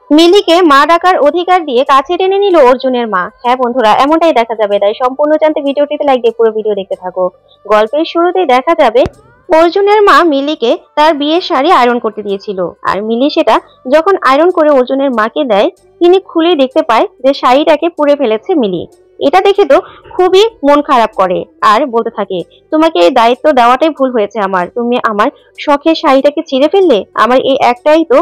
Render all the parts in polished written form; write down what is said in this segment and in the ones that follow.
মিলিকে মা ডাকার অধিকার দিয়ে কাছে টেনে নিল অর্জুনের মা। হ্যাঁ বন্ধুরা, এমনটাই দেখা যাবে, তাই সম্পূর্ণ জানতে ভিডিওটিতে লাইক দিয়ে পুরো ভিডিও দেখতে থাকো। গল্পের শুরুতেই দেখা যাবে অর্জুনের মা মিলিকে তার বিয়ের শাড়ি আয়রন করতে দিয়েছিল, আর মিলি সেটা যখন আয়রন করে অর্জুনের মাকে দেয়, তিনি খুলে দেখতে পায় যে শাড়িটাকে পুড়ে ফেলেছে মিলি। এটা দেখে তো খুবই মন খারাপ করে আর বলতে থাকে, তোমাকে এই দায়িত্ব দেওয়াটাই ভুল হয়েছে আমার। তুমি আমার শখের শাড়িটাকে ছিঁড়ে ফেললে। আমার এই একটাই তো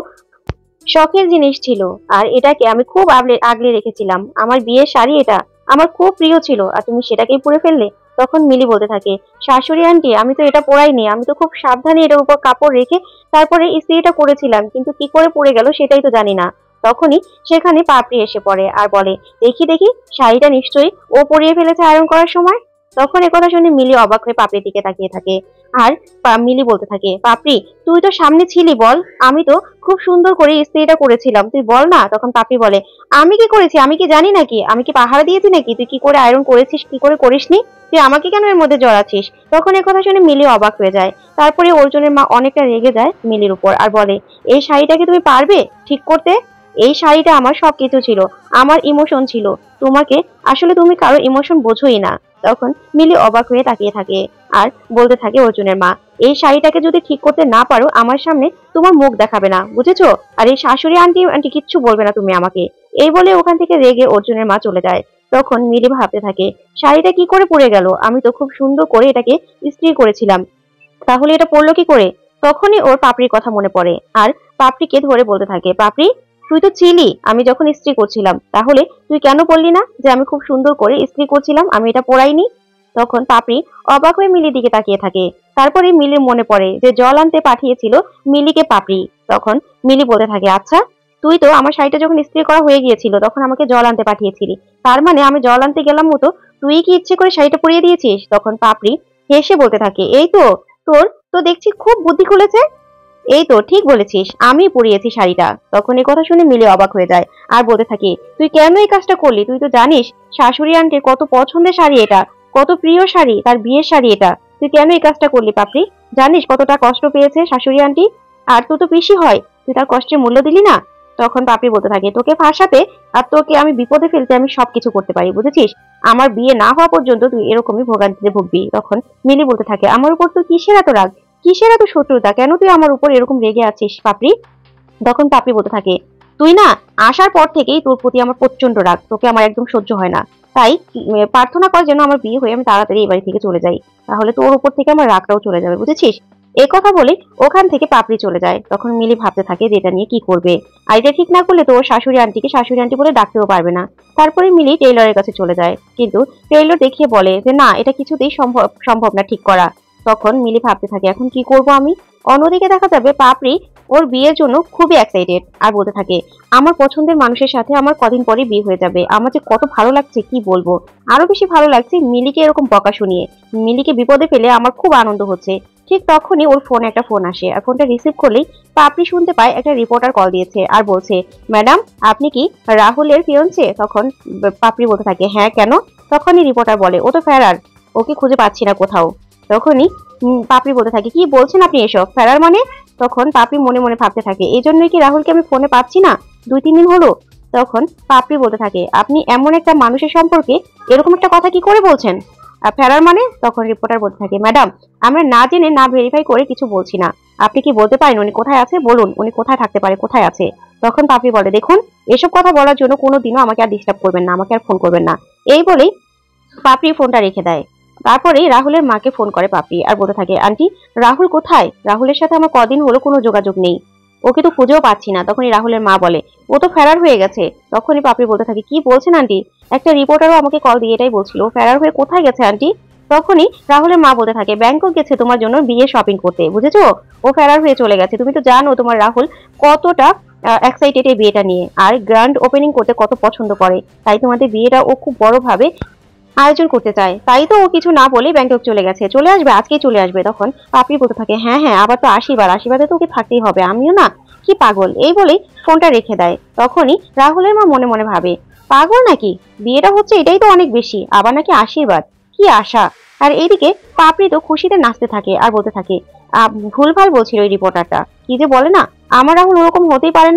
শখের জিনিস ছিল, আর এটাকে আমি খুব আগলে রেখেছিলাম। আমার বিয়ের শাড়ি এটা আমার খুব প্রিয় ছিল, আর তুমি সেটাকেই পরে ফেললে। তখন মিলি বলতে থাকে, শাশুড়ি আন্টি, আমি তো এটা পরাইনি, আমি তো খুব সাবধানে এটার উপর কাপড় রেখে তারপরে ইস্ত্রিটা করেছিলাম, কিন্তু কি করে পড়ে গেল সেটাই তো জানি না। তখনই সেখানে পাপড়ি এসে পড়ে আর বলে, দেখি দেখি, শাড়িটা নিশ্চয়ই ও পরিয়ে ফেলেছে আয়রন করার সময়। তখন একথা শুনে মিলি অবাক হয়ে পাপড়ির দিকে তাকিয়ে থাকে। আর মিলি বলতে থাকে, পাপড়ি, তুই তো সামনে ছিলি, বল। আমি তো খুব সুন্দর করে ইস্ত্রিটা করেছিলাম, তুই বল না। তখন পাপড়ি বলে, আমি কি করেছি আমি কি জানি নাকি? আমি কি পাহারা দিয়েছি নাকি? তুই কি করে আয়রন করেছিস, কি করে করিসনি? তুই আমাকে কেন এর মধ্যে জড়াচ্ছিস? তখন এ কথা শুনে মিলি অবাক হয়ে যায়। তারপরে অর্জুনের মা অনেকটা রেগে যায় মিলির উপর আর বলে, এই শাড়িটাকে তুমি পারবে ঠিক করতে? এই শাড়িটা আমার সবকিছু ছিল, আমার ইমোশন ছিল। তোমাকে আসলে তুমি কারো ইমোশন বোঝোই না। তখন মিলি অবাক হয়ে তাকিয়ে থাকে আর বলতে থাকে অর্জুনের মা, এই শাড়িটাকে যদি ঠিক করতে না পারো, আমার সামনে তোমার মুখ দেখাবে না, বুঝেছো? আর এই শাশুড়ি আন্টি আন্টি কিচ্ছু বলবে না তুমি আমাকে। এই বলে ওখান থেকে রেগে অর্জুনের মা চলে যায়। তখন মিলি ভাবতে থাকে, শাড়িটা কি করে পরে গেল? আমি তো খুব সুন্দর করে এটাকে ইস্ত্রি করেছিলাম, তাহলে এটা পড়লো কি করে? তখনই ওর পাপড়ির কথা মনে পড়ে আর পাপড়িকে ধরে বলতে থাকে, পাপড়ি, তুই তো ছিলি আমি যখন ইস্ত্রি করছিলাম, তাহলে তুই কেন বললি না যে আমি খুব সুন্দর করে ইস্ত্রি করছিলাম, আমি এটা পরাইনি? তখন পাপড়ি অবাক হয়ে মিলির দিকে তাকিয়ে থাকে। তারপরে মিলির মনে পড়ে যে জল আনতে পাঠিয়েছিল মিলিকে পাপড়ি। তখন মিলি বলতে থাকে, আচ্ছা, তুই তো আমার শাড়িটা যখন ইস্ত্রি করা হয়ে গিয়েছিল তখন আমাকে জল আনতে পাঠিয়েছিলি, তার মানে আমি জল আনতে গেলাম মতো তুই কি ইচ্ছে করে শাড়িটা পরিয়ে দিয়েছিস? তখন পাপড়ি হেসে বলতে থাকে, এই তো, তোর তো দেখছি খুব বুদ্ধি খুলেছে। এই তো ঠিক বলেছিস, আমি পরিয়েছি শাড়িটা। তখন এই কথা শুনে মিলে অবাক হয়ে যায় আর বলতে থাকে, তুই কেন এই কাজটা করলি? তুই তো জানিস শাশুড়ি আন্টির কত পছন্দের শাড়ি এটা, কত প্রিয় শাড়ি, তার বিয়ের শাড়ি এটা। তুই কেন এই কাজটা করলি পাপড়ি? জানিস কতটা কষ্ট পেয়েছে শাশুড়ি আন্টি, আর তুই তো পিসি হয়, তুই তার কষ্টের মূল্য দিলি না। তখন পাপড়ি বলতে থাকে, তোকে ফাঁসাতে আর তোকে আমি বিপদে ফেলতে আমি সবকিছু করতে পারি, বুঝেছিস? আমার বিয়ে না হওয়া পর্যন্ত তুই এরকমই ভোগান্তিতে ভুগবি। তখন মিলি বলতে থাকে, আমার উপর তুই কিসের এত রাগ, কিসের এত শত্রুতা, কেন তুই আমার উপর এরকম রেগে আছিস পাপড়ি? তখন পাপড়ি বলতে থাকে, তুই না আসার পর থেকেই তোর প্রতি আমার প্রচন্ড রাগ, তোকে আমার একদম সহ্য হয় না। তাই প্রার্থনা কর যেন আমার বিয়ে হয়ে আমি তাড়াতাড়ি এই বাড়ি থেকে চলে যাই, তাহলে তোর উপর থেকে আমার রাগটাও চলে যাবে, বুঝেছিস? এই কথা বলে ওখান থেকে পাপড়ি চলে যায়। তখন মিলি ভাবতে থাকে যে এটা নিয়ে কি করবে, আর এটা ঠিক না করলে তো ওর শাশুড়ি আন্টিকে শাশুড়ি আন্টি বলে ডাকতেও পারবে না। তারপরে মিলি টেইলরের কাছে চলে যায়, কিন্তু টেইলর দেখিয়ে বলে যে না, এটা কিছুতেই সম্ভব সম্ভব না ঠিক করা। তখন মিলি ভাবতে থাকে, এখন কি করব আমি? অন্যদিকে দেখা যাবে পাপড়ি ওর বিয়ের জন্য খুবই এক্সাইটেড আর বলতে থাকে, আমার পছন্দের মানুষের সাথে আমার কদিন পরে বিয়ে হয়ে যাবে, আমার যে কত ভালো লাগছে কি বলবো। আরো বেশি ভালো লাগছে মিলিকে এরকম বকা শুনিয়ে, মিলিকে বিপদে ফেলে আমার খুব আনন্দ হচ্ছে। ঠিক তখনই ওর ফোনে একটা ফোন আসে, আর ফোনটা রিসিভ করলেই পাপড়ি শুনতে পায় একটা রিপোর্টার কল দিয়েছে আর বলছে, ম্যাডাম, আপনি কি রাহুলের ফিয়ন্সে? তখন পাপড়ি বলতে থাকে, হ্যাঁ কেন? তখনই রিপোর্টার বলে, ও তো ফেরার, ওকে খুঁজে পাচ্ছি না কোথাও। তখনই পাপড়ি বলতে থাকে, কি বলছেন আপনি এসব, ফেরার মানে? তখন পাপড়ি মনে মনে ভাবতে থাকে, এই জন্যই কি রাহুলকে আমি ফোনে পাচ্ছি না 2-3 দিন হলো। তখন পাপড়ি বলতে থাকে, আপনি এমন একটা মানুষের সম্পর্কে এরকম একটা কথা কি করে বলছেন, ফেরার মানে? তখন রিপোর্টার বলতে থাকে, ম্যাডাম, আমরা না জেনে না ভেরিফাই করে কিছু বলছি না। আপনি কি বলতে পারেন উনি কোথায় আছে? বলুন উনি কোথায় থাকতে পারে, কোথায় আছে? তখন পাপড়ি বলে, দেখুন, এসব কথা বলার জন্য কোনোদিনও আমাকে আর ডিস্টার্ব করবেন না, আমাকে আর ফোন করবেন না। এই বলেই পাপড়ি ফোনটা রেখে দেয়। তারপরে রাহুলের মাকে ফোন করে পাপড়ি আর বলতে থাকে, আন্টি, রাহুল কোথায়? রাহুলের সাথে আমার কদিন হলো কোনো যোগাযোগ নেই, ওকে তো খুঁজেও পাচ্ছি না। তখনই রাহুলের মা বলে, ও তো ফেরার হয়ে গেছে। তখনই পাপড়ি বলতে থাকে, কি বলছেন আন্টি? একটা রিপোর্টারও আমাকে কল দিয়ে এটাই বলছিল, ফেরার হয়ে কোথায় গেছে আন্টি? তখনই রাহুলের মা বলতে থাকে, ব্যাংকক গেছে তোমার জন্য বিয়ে শপিং করতে, বুঝেছো? ও ফেরার হয়ে চলে গেছে। তুমি তো জানো তোমার রাহুল কতটা এক্সাইটেড এই বিয়েটা নিয়ে, আর গ্র্যান্ড ওপেনিং করতে কত পছন্দ করে, তাই তোমাদের বিয়েটা ও খুব বড় ভাবে আয়োজন করতে চায়, তাই তো ও কিছু না বলে ব্যাংকক চলে গেছে, চলে আসবে, আজকেই চলে আসবে। তখন পাপড়ি বলতে থাকে, হ্যাঁ হ্যাঁ, আবার তো আশীর্বাদ, আশীর্বাদে তো ওকে থাকতেই হবে, আমিও না কি পাগল। এই বলেই ফোনটা রেখে দেয়। তখনই রাহুলের মা মনে মনে ভাবে, পাগল নাকি, বিয়েটা হচ্ছে এটাই তো অনেক বেশি, আবার নাকি আশীর্বাদ, কি আশা। আর এইদিকে পাপড়ি তো খুশিতে নাচতে থাকে আর বলতে থাকে, ভুলভাল বলছিল ওই রিপোর্টারটা, কি যে বলে না, আমার রাহুল ওরকম হতেই পারে না।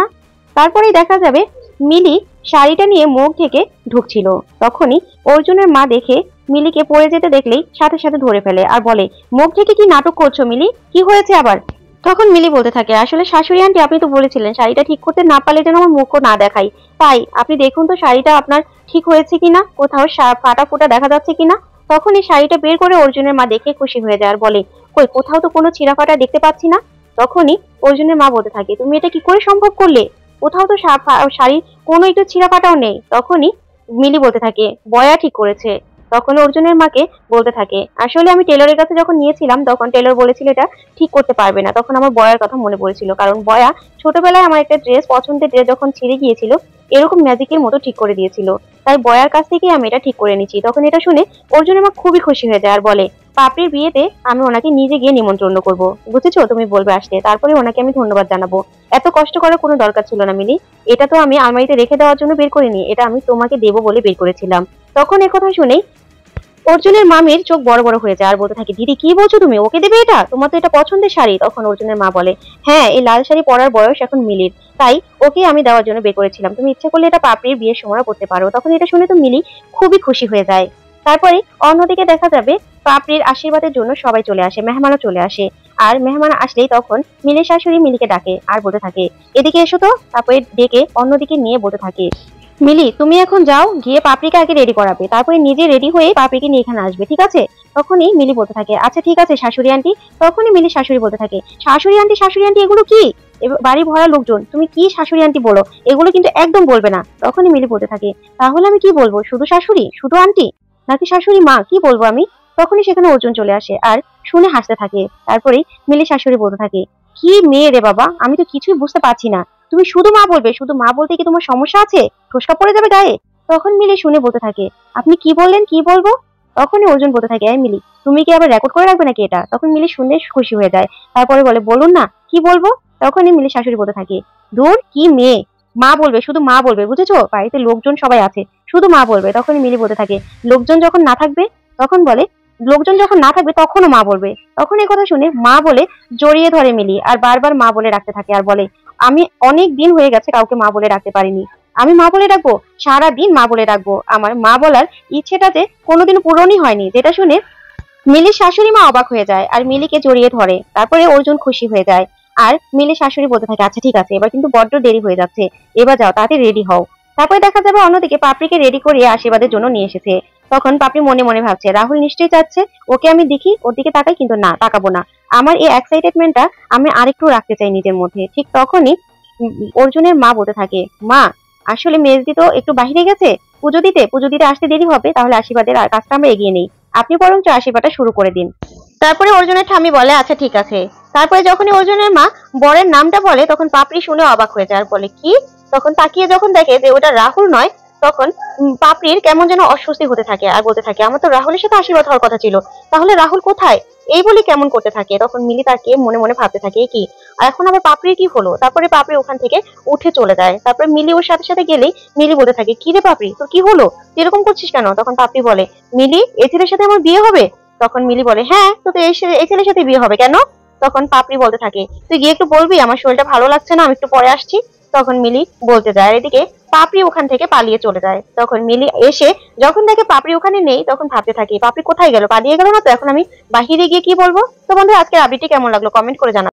তারপরেই দেখা যাবে মিলি শাড়িটা নিয়ে মুখ থেকে ঢুকছিল। তখনই অর্জুনের মা দেখে মিলিকে পড়ে যেতে দেখলেই সাথে সাথে ধরে ফেলে আর বলে, মুখ থেকে কি নাটক করছো মিলি, কি হয়েছে আবার? তখন মিলি বলতে থাকে, আসলে শাশুড়ি আন্টি আপনি তো বলেছিলেন শাড়িটা ঠিক করতে না পারলে যেন আমার মুখও না দেখাই, তাই আপনি দেখুন তো শাড়িটা আপনার ঠিক হয়েছে কিনা, কোথাও ফাটা ফোটা দেখা যাচ্ছে কিনা। তখন এই শাড়িটা বের করে অর্জুনের মা দেখে খুশি হয়ে যায় আর বলে, কই কোথাও তো কোনো ছিঁড়া ফাটা দেখতে পাচ্ছি না। তখনই অর্জুনের মা বলতে থাকে, তুমি এটা কি করে সম্ভব করলে, কোথাও তো শাড়ির কোনো একটু ছিঁড়া ফাটাও নেই। তখনই মিলি বলতে থাকে, বয়া ঠিক করেছে। তখন অর্জুনের মাকে বলতে থাকে, আসলে আমি টেলরের কাছে যখন নিয়েছিলাম তখন টেলর বলেছিল এটা ঠিক করতে পারবে না। তখন আমার বয়ার কথা মনে পড়েছিল, কারণ বয়া ছোটবেলায় আমার একটা ড্রেস, পছন্দের ড্রেস যখন ছিঁড়ে গিয়েছিল এরকম ম্যাজিকের মতো ঠিক করে দিয়েছিল, তাই বয়ার কাছ থেকে আমি এটা ঠিক করে নিচ্ছি। তখন এটা শুনে অর্জুনের মা খুবই খুশি হয়ে যায় আর বলে, পাপড়ির বিয়েতে আমি ওনাকে নিজে গিয়ে নিমন্ত্রণ করবো, বুঝেছো, তুমি বলবে আসতে, তারপরে ওনাকে আমি ধন্যবাদ জানাবো। এত কষ্ট করার কোনো দরকার ছিল না মিলি, এটা তো আমি আলমারিতে রেখে দেওয়ার জন্য বের করিনি, এটা আমি তোমাকে দেবো বলে বের করেছিলাম। তখন একথা শুনেই অর্জুনের মামির চোখ বড় বড় হয়ে যায় আর বলতে থাকে, দিদি কি বলছো তুমি, ওকে দেবে এটা, তোমার তো এটা পছন্দের শাড়ি। তখন অর্জুনের মা বলে, হ্যাঁ এই লাল শাড়ি পরার বয়স এখন মিলির, তাই ওকে আমি দেওয়ার জন্য বের করেছিলাম, তুমি ইচ্ছা করলে এটা পাপড়ির বিয়ের সময় পড়তে পারো। তখন এটা শুনে তো মিলি খুবই খুশি হয়ে যায়। তারপরে অন্যদিকে দেখা যাবে পাপড়ির আশীর্বাদের জন্য সবাই চলে আসে, মেহমানও চলে আসে। আর মেহমান আসলেই তখন মিলির শাশুড়ি মিলিকে ডাকে আর বলতে থাকে, এদিকে এসো তো। তারপরে ডেকে অন্যদিকে নিয়ে বলতে থাকে, মিলি তুমি এখন যাও, গিয়ে পাপড়িকে আগে রেডি করাবে, তারপরে নিজে রেডি হয়ে পাপড়িকে নিয়ে এখানে আসবে, ঠিক আছে? তখনই মিলি বলতে থাকে, আচ্ছা ঠিক আছে শাশুড়ি আন্টি। তখনই মিলি শাশুড়ি বলতে থাকে, শাশুড়ি আন্টি এগুলো কি, বাড়ি ভরা লোকজন, তুমি কি শাশুড়ি আন্টি বলো, এগুলো কিন্তু একদম বলবে না। তখনই মিলি বলতে থাকে, তাহলে আমি কি বলবো, শুধু শাশুড়ি, শুধু আন্টি, নাকি শাশুড়ি মা, কি বলবো আমি? তখনই সেখানে অর্জুন চলে আসে আর শুনে হাসতে থাকে। তারপরেই মিলি শাশুড়ি বলতে থাকে, কি মেয়ে রে বাবা, আমি তো কিছুই বুঝতে পারছি না, তুমি শুধু মা বলবে, শুধু মা বলতে কি তোমার সমস্যা আছে, ঠোসকা পড়ে যাবে গায়ে? তখন মিলি শুনে বলতে থাকে, আপনি কি বললেন, কি বলবো? তখনই অর্জুন বলতে থাকে, এই মিলি তুমি কি আবার রেকর্ড করে রাখবে নাকি এটা? তখন মিলি শুনে খুশি হয়ে যায়। তারপরে বলে, বলুন না কি বলবো। তখনই মিলি শাশুড়ি বলতে থাকে, দূর কি মেয়ে, মা বলবে, শুধু মা বলবে, বুঝেছো, বাড়িতে লোকজন সবাই আছে, শুধু মা বলবে। তখনই মিলি বলতে থাকে, লোকজন যখন না থাকবে? তখন বলে, লোকজন যখন না থাকবে তখনও মা বলবে। তখন এই কথা শুনে মা বলে জড়িয়ে ধরে মিলি আর বারবার মা বলে রাখতে থাকে আর বলে, আমি অনেক দিন হয়ে গেছে কাউকে মা বলে রাখতে পারিনি, আমি মা বলে রাখবো, সারা দিন মা বলে রাখবো, আমার মা বলার ইচ্ছেটাতে কোনোদিন পূরণই হয়নি। যেটা শুনে মিলির শাশুড়ি মা অবাক হয়ে যায় আর মিলিকে জড়িয়ে ধরে। তারপরে অর্জুন খুশি হয়ে যায় আর মিলির শাশুড়ি বলতে থাকে, আচ্ছা ঠিক আছে, এবার কিন্তু বড্ড দেরি হয়ে যাচ্ছে, এবার যাও তাড়াতাড়ি রেডি হও। তারপরে দেখা যাবে অন্যদিকে পাপড়িকে রেডি করিয়ে আশীর্বাদের জন্য নিয়ে এসেছে। তখন পাপড়ি মনে মনে ভাবছে, রাহুল নিশ্চয়ই চাচ্ছে ওকে আমি দেখি, ওর দিকে তাকাই, কিন্তু না, তাকাবো না, আমার এই এক্সাইটেডমেন্টটা আমি আরেকটু রাখতে চাই নিজের মধ্যে। ঠিক তখনই অর্জুনের মা বলতে থাকে, মা আসলে মেজদি তো একটু বাহিরে গেছে পুজো দিতে আসতে দেরি হবে, তাহলে আশীর্বাদের কাজটা আমরা এগিয়ে নেই, আপনি বরঞ্চ আশীর্বাদটা শুরু করে দিন। তারপরে অর্জুনের ঠাম্মি বলে, আচ্ছা ঠিক আছে। তারপরে যখনই অর্জুনের মা বরের নামটা বলে তখন পাপড়ি শুনে অবাক হয়ে যায় আর বলে, কি? তখন তাকিয়ে যখন দেখে যে ওটা রাহুল নয়, তখন পাপড়ির কেমন যেন অস্বস্তি হতে থাকে আর বলতে থাকে, আমার তো রাহুলের সাথে আশীর্বাদ হওয়ার কথা ছিল, তাহলে রাহুল কোথায়, এই বলে কেমন করতে থাকে। তখন মিলি তাকে মনে মনে ভাবতে থাকে, কি আর এখন আবার পাপড়ির কি হলো। তারপরে পাপড়ি ওখান থেকে উঠে চলে যায়। তারপরে মিলি ওর সাথে সাথে গেলেই মিলি বলতে থাকে, কি রে পাপড়ি, তোর কি হলো, তুই এরকম করছিস কেন? তখন পাপড়ি বলে, মিলি এই ছেলের সাথে আমার বিয়ে হবে? তখন মিলি বলে, হ্যাঁ তো এই ছেলের সাথে বিয়ে হবে কেন? তখন পাপড়ি বলতে থাকে, তুই গিয়ে একটু বলবি আমার শরীরটা ভালো লাগছে না, আমি একটু পরে আসছি। তখন মিলি বলতে যায়, এদিকে পাপড়ি ওখান থেকে পালিয়ে চলে যায়। তখন মিলি এসে যখন দেখে পাপড়ি ওখানে নেই তখন ভাবতে থাকে, পাপড়ি কোথায় গেল, পালিয়ে গেল না তো, এখন আমি বাহিরে গিয়ে কি বলবো। তো বন্ধু আজকের আপডেটটি কেমন লাগলো কমেন্ট করে জানাবেন।